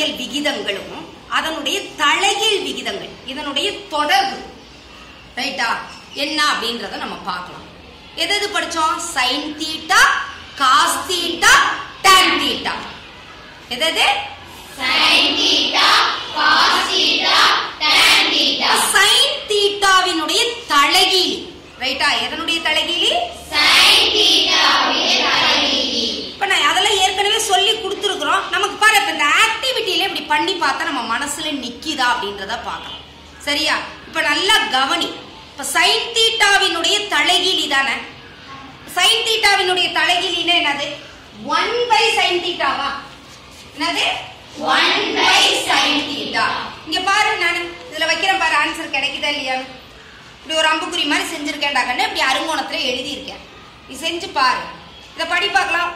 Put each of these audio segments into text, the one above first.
வகைக்கெழுக்கள் விகிதங்களும் அதனுடைய தலைகீழ் விகிதங்கள் இதனுடைய தொடர்பு ரைட்டா என்ன அப்படின்றத நம்ம பார்க்கலாம். எது படிச்சோம்? sin θ cos θ tan θ. எது? sin θ cos θ tan θ. sin θவினுடைய தலைகீழ் ரைட்டா. எதனுடைய தலைகீழ்? sin θவினுடைய தலைகீழ். இப்ப நான் அதெல்லாம் ஏற்கனவே சொல்லி கொடுத்துருக்குறோம். நமக்கு பாரு இப்ப இந்த ஆக்டிவிட்டியில இப்படி பண்ணி பார்த்தா நம்ம மனசுல நிக்கிதா அப்படின்றத பார்க்கலாம். சரியா? இப்ப நல்லா கவனி. இப்ப sin θவினுடைய தலைகீழ் இதானே. sin θவினுடைய தலைகீழ் என்னது? 1/sin θவா? என்னது? 1/sin θ. இங்க பாரு நான் இதுல வைக்கிறேன் பாரு ஆன்சர் கிடைக்குதா இல்லையா? இப்படி ஒரு அம்புக்குறி மாதிரி செஞ்சிருக்கேன்டா கண்ணு. இப்படி அருங்கோணத்துல எழுதி இருக்கேன். நீ செஞ்சு பாரு. இத படி பார்க்கலாம்.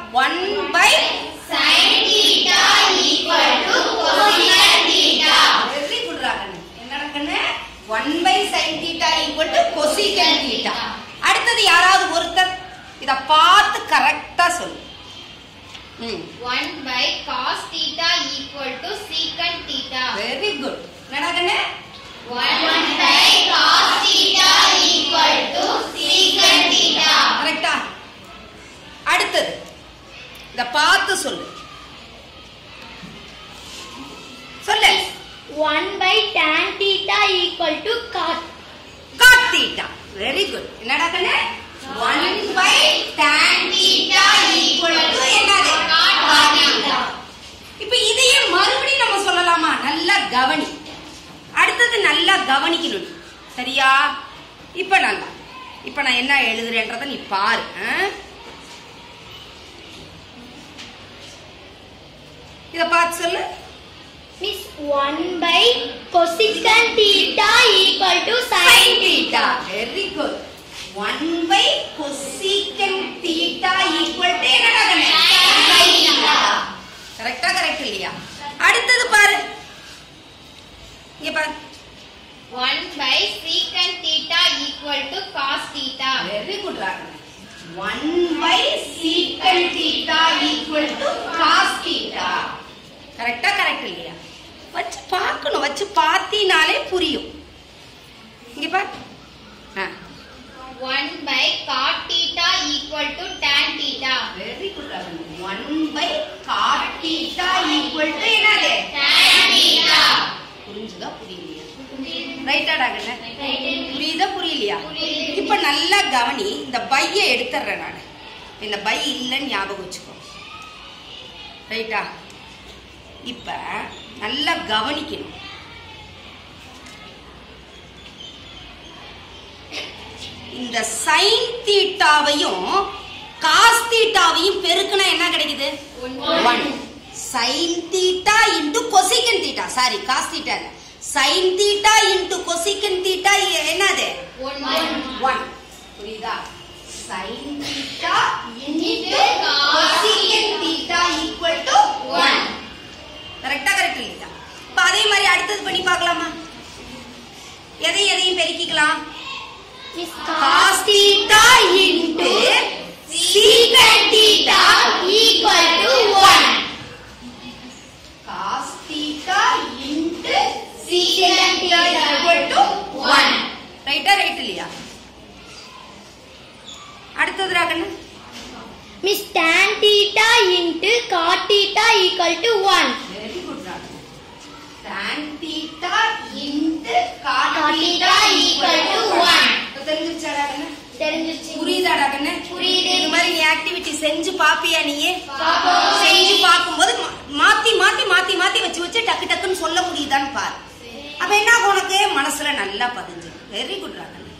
1/sin θ = cosecant θ. வெரி குட் ரா கண்ணு. என்னடா கண்ணு? 1/sin θ = cosecant θ. அடுத்து யாராவது ஒருத்தர் இத பார்த்து கரெக்ட்டா சொல்லு. 1/cos θ = secant θ. Very good. என்னடா கண்ணு? 1/cos θ = secant θ. கரெக்ட்டா? அடுத்து இத பார்த்து சொல்லு. சொல்லு. 1/tan θ = cot θ. Very good. என்னடா கண்ணு? 1/tan θ = என்னது? cot θ. இப்போ இதையே மறுபடியும் நம்ம சொல்லலாமா? நல்லா கவனி. அடுத்து நல்லா கவனிக்கணும். சரியா? இப்போ நான் என்ன எழுதுறேன்றத நீ பாரு. இத பார்த்து சொல்லு. Miss 1/cosecant θ = sin θ. Very good. 1/cosecant θ = என்னடா கண்ணு? sin θ. கரெக்ட்டா? கரெக்ட் இல்லையா? அடுத்து பாரு. இங்க பாரு. 1/secant θ = cos θ. வெரி குட் ரா. 1/secant θ = cos θ. கரெக்ட்டா? கரெக்ட் இல்லையா? வச்சு பார்க்கணும். வச்சு பார்த்தினாலே புரியும். இங்க பாரு. 1/cot θ = tan θ. வெரி குட் ரா. 1/cot θ = என்னது? tan θ. புரிஞ்சுதா புரியலையா? ரைட்டாடா கண்ணு? புரியுதா புரியலையா? இப்ப நல்லா கவனி. இந்த பைய எடுத்துறேன் நான். இந்த பை இல்லைன்னு ஞாபகம் வச்சுக்கோ. ரைட்டா? இப்ப நல்லா கவனிக்கணும். இந்த sin θவையும் cos θவையும் பெருக்குனா என்ன கிடைக்குது? 1. sin θ into cosecant θ. Sorry, cos θ இல்ல. sin θ into cosecant θ என்னது? 1. புரியுதா? sin θ into cosecant θ = 1. கரெக்ட்டா? கரெக்ட் இல்லையா? இப்ப அதே மாதிரி அடுத்து பண்ணி பார்க்கலாமா? எதையும் பெருக்கிக்கலாம். cos θ into secant θ = 1. cos θ into secant θ = 1. ரைட்டா? ரைட் இல்லையா? அடுத்தது ராகண்ணா. Miss tan θ * cot θ = 1. Very good ராகண்ணா. tan θ into cot θ = 1. தெரிஞ்சிருச்சா ராகண்ணா? தெரிஞ்சிருச்சு. புரியுதா ராகண்ணா? புரியுது. இந்த மாதிரி நீ ஆக்டிவிட்டி செஞ்சு பாப்பியா? நீயே செஞ்சு பார்க்கும்போது மாத்தி வச்சு டக்கு டக்குன்னு சொல்ல முடியுதான்னு பாரு. அப்ப என்ன உனக்கு மனசுல நல்லா பதிஞ்சு. Very good ராகண்ணா.